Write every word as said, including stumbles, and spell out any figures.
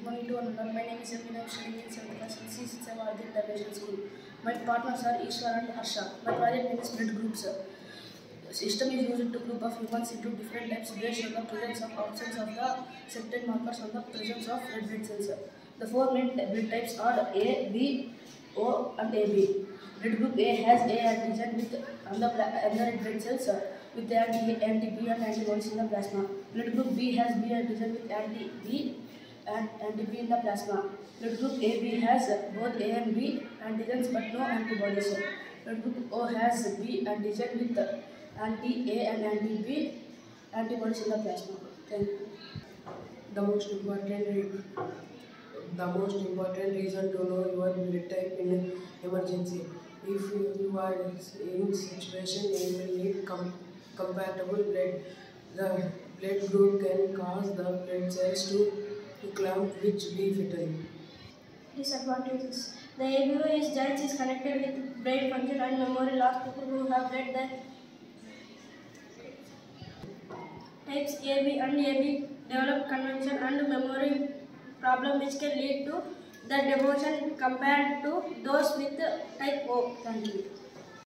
morning to one. My name is Emily. I am studying in seventh class in C six Award International School. My partners are Ishwar and Harsha. My project name is blood groups. System is used to group of humans into different types based on the presence of absence of the certain markers on the presence of red blood cells. The four main blood types are A, B, O, and A B. Blood group A has A antigen with on the, on the red blood cells with anti anti-B and antibodies in the plasma. Blood group B has B antigen with anti-B and anti-B in the plasma. Blood group A B has both A and B antigens but no antibodies. Blood group O has B antigen with anti-A and anti-B antibodies in the plasma. Thank you. The most important the most important reason to know your blood type in emergency. If you are in situation you will need com compatible blood. The blood group can cause the blood cells to, to clump, which be fatal. Disadvantages. The A B O is genes is connected with brain function and memory loss. People who have read the types A B and A B develop convention and memory problem which can lead to the demotion compared to those with type O. Thank you.